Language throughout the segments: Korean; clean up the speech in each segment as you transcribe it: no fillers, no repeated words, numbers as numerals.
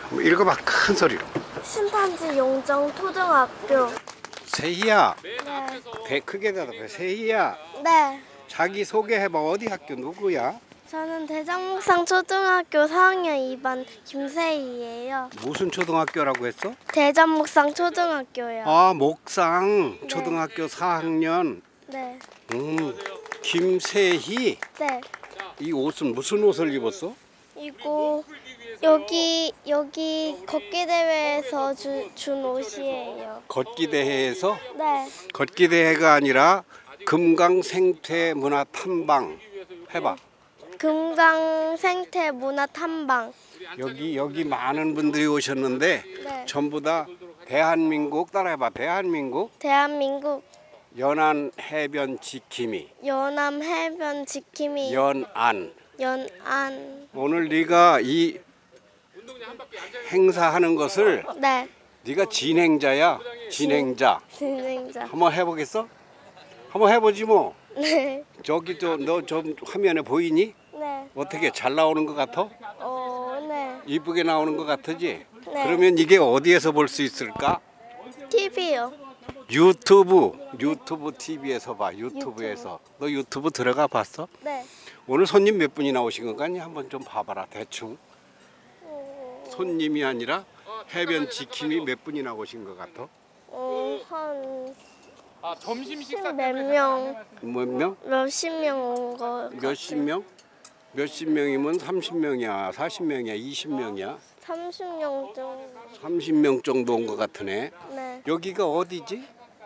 읽어봐, 큰 소리로. 신탄지 용정 초등학교. 세희야, 네. 배 크게 대답해. 세희야, 네. 자기 소개해봐. 어디 학교 누구야? 저는 대장목상 초등학교 4학년 2반 김세희예요. 무슨 초등학교라고 했어? 대장목상 초등학교요. 아, 목상 네. 초등학교 4학년. 네. 김세희. 네. 이 옷은 무슨 옷을 입었어? 이거 여기 걷기 대회에서 준 옷이에요. 걷기 대회에서? 네. 걷기 대회가 아니라 금강 생태 문화 탐방 해봐. 금강 생태 문화 탐방. 여기 많은 분들이 오셨는데 네. 전부 다 대한민국 따라해봐. 대한민국 연안 해변 지킴이. 연암 해변 지킴이. 연안. 오늘 네가 이 행사하는 것을 네. 네가 진행자야. 진행자. 한번 해보겠어? 한번 해보지 뭐. 네. 저기 너 좀 화면에 보이니? 네. 어떻게 잘 나오는 것 같아? 네. 이쁘게 나오는 것 같으지? 네. 그러면 이게 어디에서 볼 수 있을까? TV요. 유튜브 TV에서 봐. 유튜브에서. 너 유튜브 들어가 봤어? 네. 오늘 손님 몇 분이 나오신 건가? 한번 좀 봐봐라. 대충. 손님이 아니라 해변 지킴이 몇 분이 나오신 것 같아? 한 점심 식사 몇 명, 몇 명? 몇십 명 온 거. 몇십 명? 몇십 명이면 30명이야, 40명이야, 20명이야? 30명 정도. 30명 정도 온 것 같으네. 네. 여기가 어디지?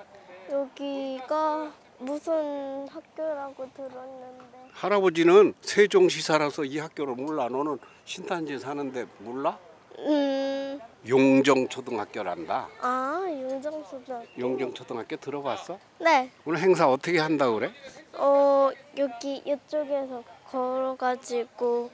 여기가 무슨 학교라고 들었는데. 할아버지는 세종시 살아서 이 학교를 몰라. 너는 신탄지 사는데 몰라? 용정초등학교란다. 아, 용정초등학교. 용정초등학교 들어봤어? 네. 오늘 행사 어떻게 한다고 그래? 여기 이쪽에서 걸어가지고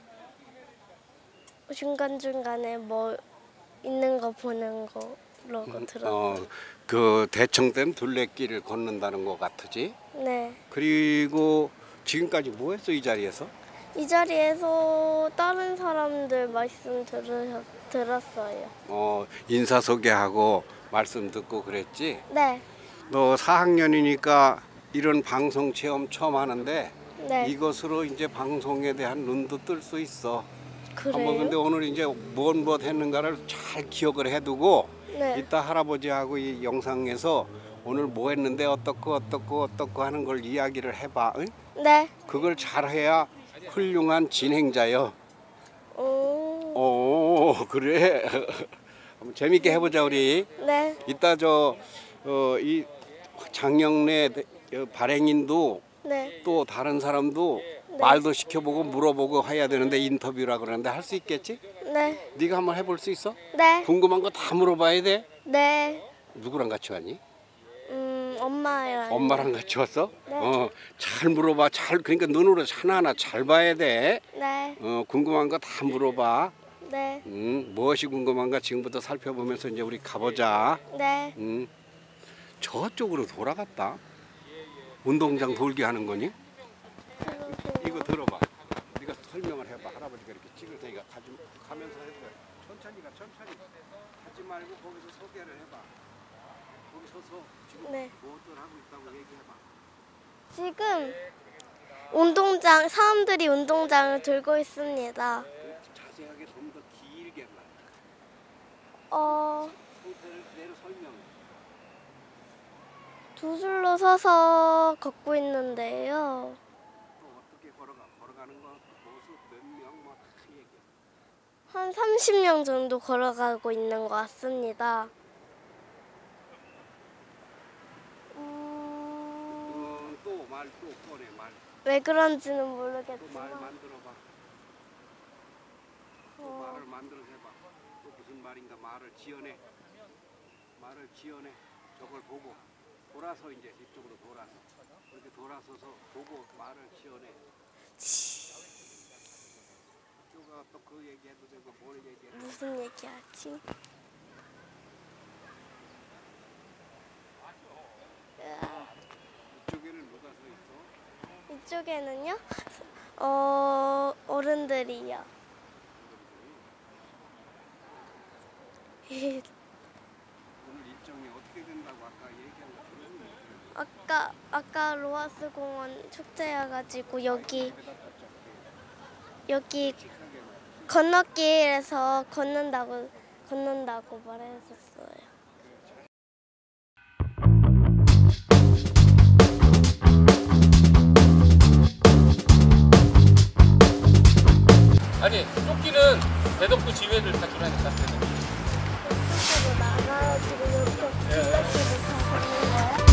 중간중간에 뭐 있는 거 보는 거라고 들었어요. 그 대청댐 둘레길을 걷는다는 것 같으지? 네. 그리고 지금까지 뭐 했어 이 자리에서? 이 자리에서 다른 사람들 말씀 들었어요. 인사 소개하고 말씀 듣고 그랬지? 네. 너 4학년이니까 이런 방송 체험 처음 하는데 네. 이것으로 이제 방송에 대한 눈도 뜰 수 있어. 그래요? 한번 근데 오늘 이제 무엇 했는가를 잘 기억을 해두고 네. 이따 할아버지하고 이 영상에서 오늘 뭐 했는데 어떻고 하는 걸 이야기를 해봐. 응? 네. 그걸 잘해야 훌륭한 진행자요. 그래. 한번 재밌게 해보자 우리. 네. 이따 이 장영래 발행인도 네. 또 다른 사람도 말도 시켜보고 물어보고 해야 되는데 인터뷰라 그러는데 할 수 있겠지? 네. 네가 한번 해볼 수 있어? 네. 궁금한 거 다 물어봐야 돼? 네. 누구랑 같이 왔니? 엄마랑. 엄마랑 같이 왔어? 네. 잘 물어봐. 그러니까 눈으로 하나하나 잘 봐야 돼. 네. 궁금한 거 다 물어봐. 네. 무엇이 궁금한가 지금부터 살펴보면서 이제 우리 가보자. 네. 저쪽으로 돌아갔다. 운동장 돌게 하는 거니? 이거 들어봐. 네가 설명을 해봐. 할아버지가 이렇게 찍을 테니까 가면서 해도 돼. 천천히 가지 말고 거기서 소개를 해봐. 거기 서서 지금 네. 무엇을 하고 있다고 얘기해봐. 지금 사람들이 운동장을 들고 있습니다. 자세하게 좀 더 길게 말. 상태를 그대로 설명해. 두 줄로 서서 걷고 있는데요. 또 어떻게 걸어가는 거 모습 몇 명 뭐 다 얘기해. 한 30명 정도 걸어가고 있는 것 같습니다. 또 꺼내 말. 왜 그런지는 또 말 모르겠지만. 만들어봐. 또 말을 만들어서 해봐. 또 무슨 말인가 말을 지어내. 저걸 보고 돌아서 이제 이쪽으로 돌아서 그렇게 돌아서서 보고 말을 지어내. 또가 또 그 얘기해도 되고 뭘 얘기해? 무슨 얘기하지? 이쪽에는 누가 서 있어? 이쪽에는요? 어른들이요. 오늘 일정이 어떻게 된다고 아까 얘기한 거 들었니? 아까 로하스 공원 축제여가지고 여기 건너길에서 걷는다고 말했었어요. 아니 조끼는 대덕구 지회를 다 주라니까. 스스로 나가가지고 이렇게 길거리를 다 걷는 거야?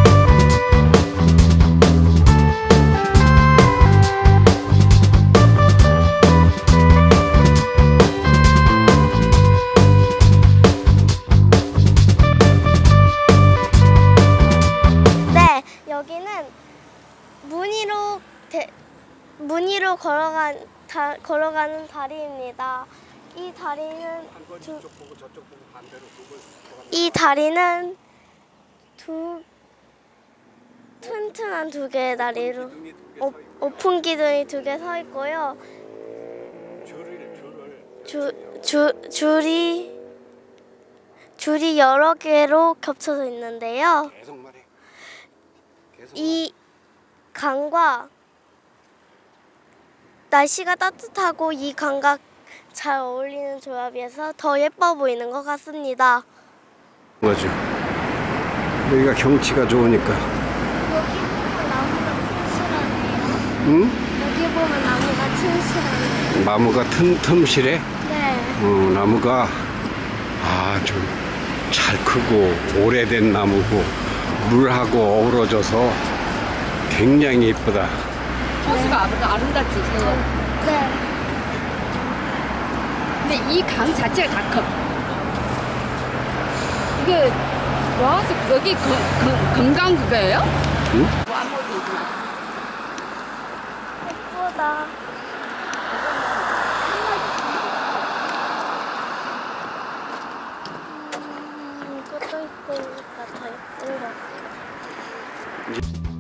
네, 여기는 문의로 걸어가는 다리입니다. 이 다리는 이쪽 보고 저쪽 보고 반대로 이 다리는 튼튼한 두 개의 다리로 오픈 기둥이 두 개 서 있고요. 줄이 여러 개로 겹쳐져 있는데요. 계속 말해. 이 강과 날씨가 따뜻하고 이 강과 잘 어울리는 조합이어서 더 예뻐 보이는 것 같습니다. 맞아. 여기가 경치가 좋으니까. 여기 보면 나무가 튼실하네요. 응? 여기 보면 나무가 튼실하네요. 나무가 틈틈실해. 네. 나무가 좀 잘 크고 오래된 나무고 물하고 어우러져서 굉장히 예쁘다. 호수가 아름답지. 네. 근데 이 강 자체가 다 커. 이게 와서 여기 건강 그거예요? 응? 예쁘다. 이것도 있으니까 더 예쁜 것 같아요.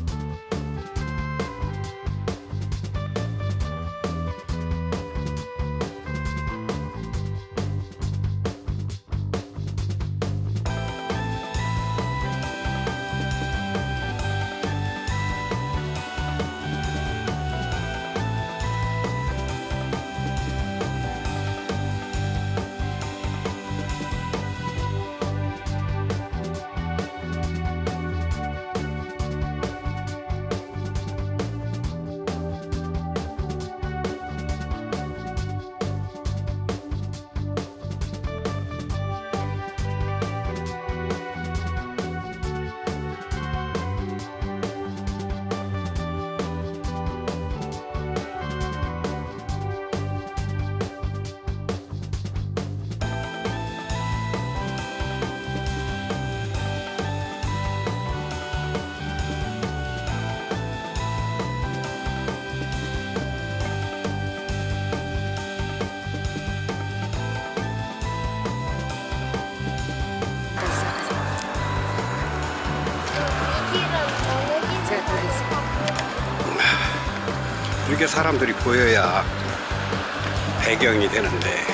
이렇게 사람들이 보여야 배경이 되는데.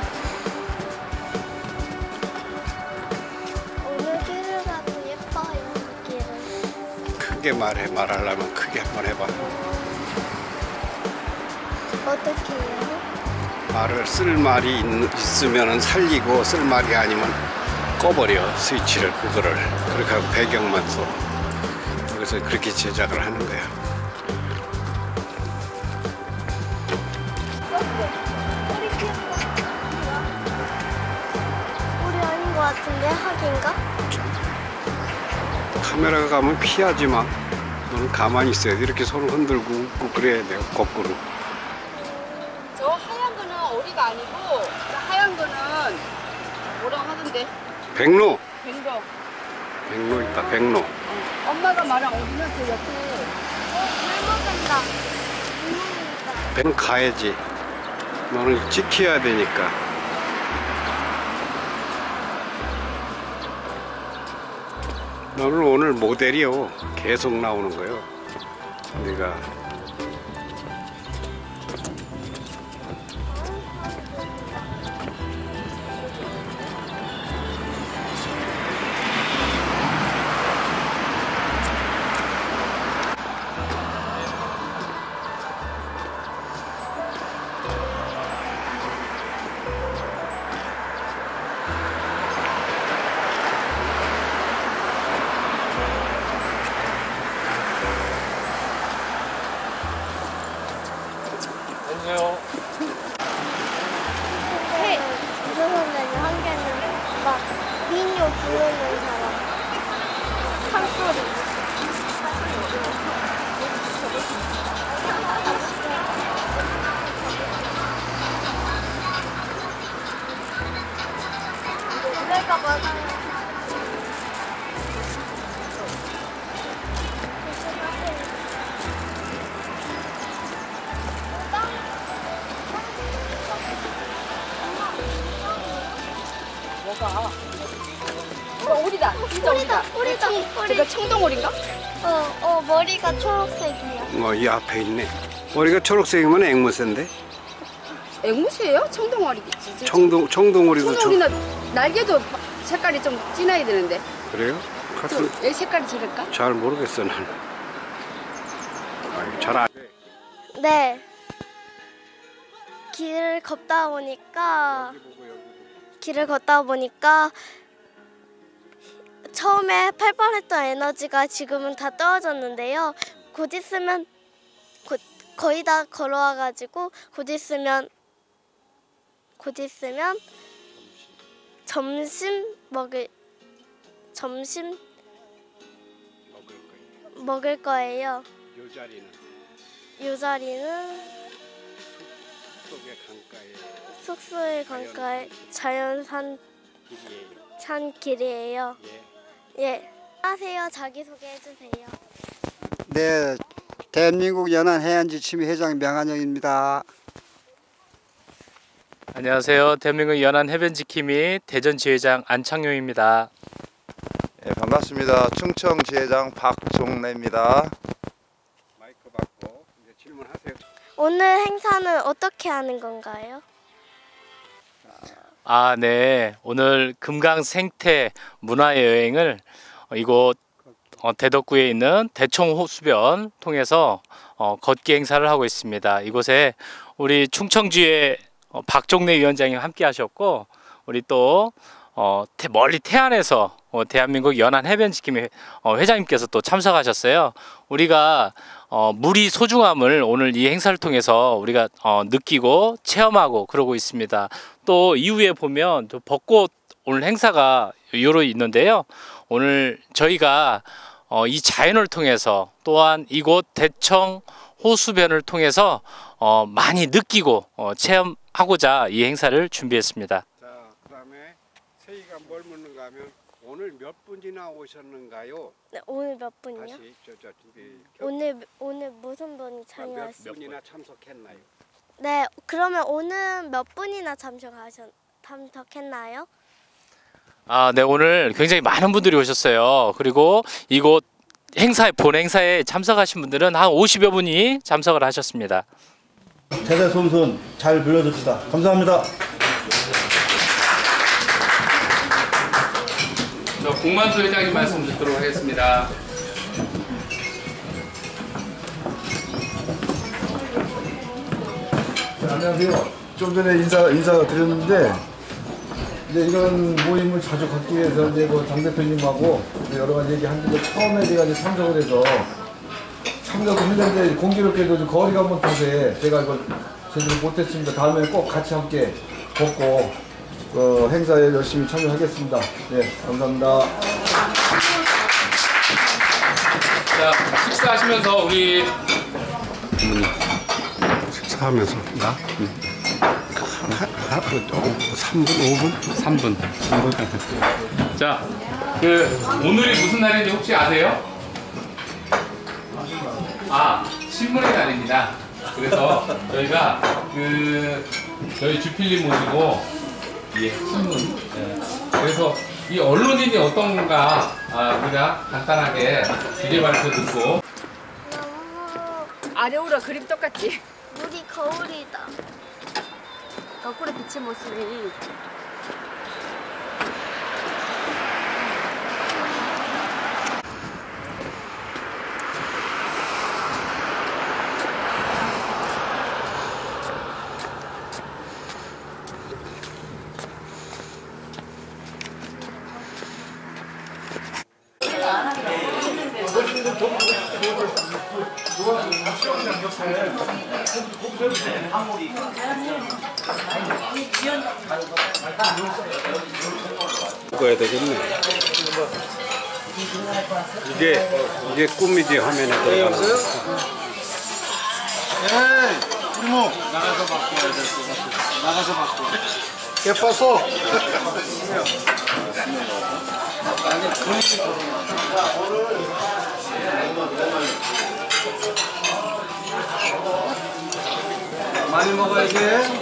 오늘 길을 가도 예뻐요, 이 길은. 크게 말하려면 크게 한번 해봐. 어떻게 해요? 말을 쓸 말이 있으면 살리고 쓸 말이 아니면 꺼버려, 스위치를 그거를. 그렇게 하고 배경만 써. 그래서 그렇게 제작을 하는 거야. 우리 아닌 것 같은데, 학인가? 카메라가 가면 피하지 마. 너는 가만히 있어야 돼. 이렇게 손을 흔들고 웃고 그래야 돼. 거꾸로. 저 하얀 거는 오리가 아니고 저 하얀 거는 뭐라고 하던데? 백로. 뱅거. 백로 있다. 백로. 엄마가 말한 오리는 그 옆에. 물 먹는다. 물 먹는다. 백로 가야지. 너는 지켜야 되니까. 너는 오늘 모델이요. 계속 나오는 거요. 네가 부르는 사람. 판소리. 노래가 많아요. 뭐가? 오리다. 진짜 오리다, 오리다, 제가 오리. 청동오리인가? 머리가 초록색이야. 이 앞에 있네. 머리가 초록색이면 앵무새인데. 앵무새예요? 청동오리겠지. 청동오리도 청동오리나 날개도 색깔이 좀 진해야 되는데. 그래요? 좀 같은 왜 색깔이 지를까? 잘 모르겠어 나는. 잘 안. 네. 길을 걷다 보니까 처음에 팔 뻔했던 에너지가 지금은 다 떨어졌는데요. 곧 있으면 거의 다 걸어와가지고 곧 있으면 점심 먹을 거예요. 요 자리는 숙소의 강가에 자연산 길이에요. 예. 안녕하세요. 자기소개해 주세요. 네, 대한민국 연안해안지침이 회장 명한영입니다. 안녕하세요. 대한민국 연안해변지킴이 대전지회장 안창용입니다. 네, 반갑습니다. 충청지회장 박종래입니다. 마이크 받고 이제 질문하세요. 오늘 행사는 어떻게 하는 건가요? 네. 오늘 금강 생태 문화의 여행을 이곳 대덕구에 있는 대청호수변 통해서 걷기 행사를 하고 있습니다. 이곳에 우리 충청지회 박종래 위원장님 함께 하셨고, 우리 또 멀리 태안에서 대한민국 연안해변지킴이 회장님께서 또 참석하셨어요. 우리가 물이 소중함을 오늘 이 행사를 통해서 우리가 느끼고 체험하고 그러고 있습니다. 또 이후에 보면 또 벚꽃 오늘 행사가 요로 있는데요. 오늘 저희가 이 자연을 통해서 또한 이곳 대청 호수변을 통해서 많이 느끼고 체험하고자 이 행사를 준비했습니다. 자, 그다음에 세희가 뭘 묻는가 하면 오늘 몇 분이나 오셨는가요? 네, 오늘 몇 분이요? 다시 오늘 무슨 분이 몇 참여하셨어요? 분이나 참석했나요? 네, 그러면 오늘 몇 분이나 참석했나요? 네, 오늘 굉장히 많은 분들이 오셨어요. 그리고 이곳 본 행사에 참석하신 분들은 한 50여 분이 참석을 하셨습니다. 대대손손 잘 불러줍시다. 감사합니다. 공만수 회장님 말씀 듣도록 하겠습니다. 안녕하세요. 좀 전에 인사 드렸는데 이제 이런 모임을 자주 갖기 위해서 이제 당 대표님하고 여러 가지 얘기하는데 처음에 제가 이제 참석을 해서 참석을 했는데 공교롭게도 좀 거리가 한번 타서 제가 이걸 제대로 못했습니다. 다음에 꼭 같이 함께 걷고 행사에 열심히 참여하겠습니다. 네, 감사합니다. 자, 식사하시면서 우리 식사하면서 나? 3분, 5분? 3분. 자, 오늘이 무슨 날인지 혹시 아세요? 신문의 날입니다. 그래서 저희가 저희 주필님 모시고 신문. 그래서 이 언론인이 어떤가 우리가 간단하게 주제 발표 듣고. 아래오라 그림 똑같지? 물이 거울이다. 거꾸로 비친 모습이. 찍어야 되겠네. 이게 꿈이지 화면에 들어가는 거. 에이, 이모. 나가서 바꿔야 될 것 같아. 나가서 바꿔. 개빠소. 많이 먹어야지.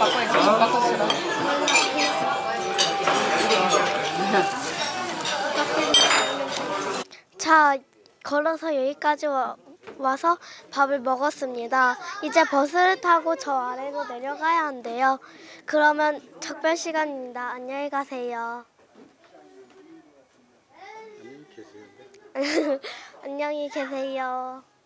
자, 걸어서 여기까지 와서 밥을 먹었습니다. 이제 버스를 타고 저 아래로 내려가야 한대요. 그러면 작별 시간입니다. 안녕히 가세요. 안녕히 계세요.